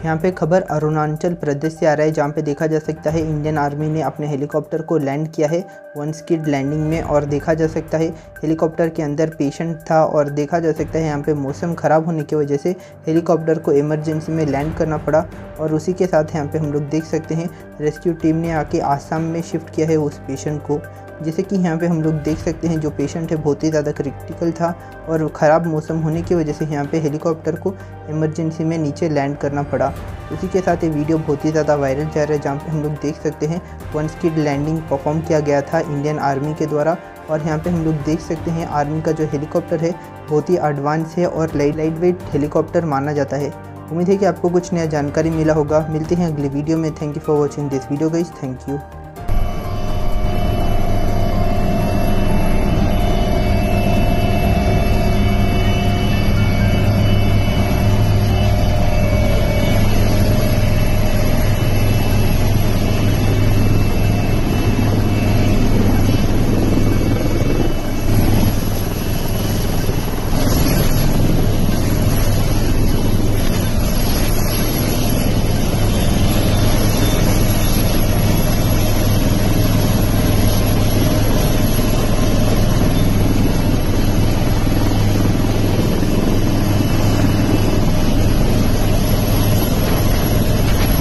यहाँ पे खबर अरुणाचल प्रदेश से आ रहा है, जहाँ पे देखा जा सकता है इंडियन आर्मी ने अपने हेलीकॉप्टर को लैंड किया है वन स्किड लैंडिंग में। और देखा जा सकता है हेलीकॉप्टर के अंदर पेशेंट था और देखा जा सकता है यहाँ पे मौसम ख़राब होने की वजह से हेलीकॉप्टर को इमरजेंसी में लैंड करना पड़ा। और उसी के साथ यहाँ पे हम लोग देख सकते हैं रेस्क्यू टीम ने आके आसाम में शिफ्ट किया है उस पेशेंट को। जैसे कि यहाँ पे हम लोग देख सकते हैं जो पेशेंट है बहुत ही ज़्यादा क्रिटिकल था और ख़राब मौसम होने की वजह से यहाँ पे हेलीकॉप्टर को इमरजेंसी में नीचे लैंड करना पड़ा। उसी के साथ ये वीडियो बहुत ही ज़्यादा वायरल जा रहा है, जहाँ पे हम लोग देख सकते हैं वन स्किड लैंडिंग परफॉर्म किया गया था इंडियन आर्मी के द्वारा। और यहाँ पे हम लोग देख सकते हैं आर्मी का जो हेलीकॉप्टर है बहुत ही एडवांस है और लाइट वेट हेलीकॉप्टर माना जाता है। उम्मीद है कि आपको कुछ नया जानकारी मिला होगा। मिलते हैं अगली वीडियो में। Thank you for watching this video guys. Thank you.